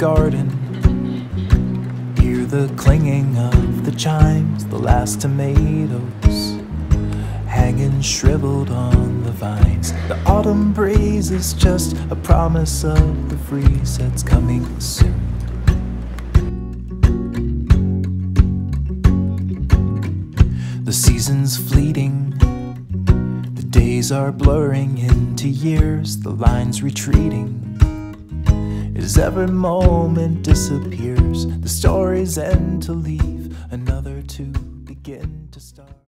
garden. Hear the clinging of the chimes, the last tomatoes hanging shriveled on the vines. The autumn breeze is just a promise of the freeze that's coming soon. The season's fleeting, the days are blurring into years, the line's retreating as every moment disappears. The stories end to leave, another to begin to start.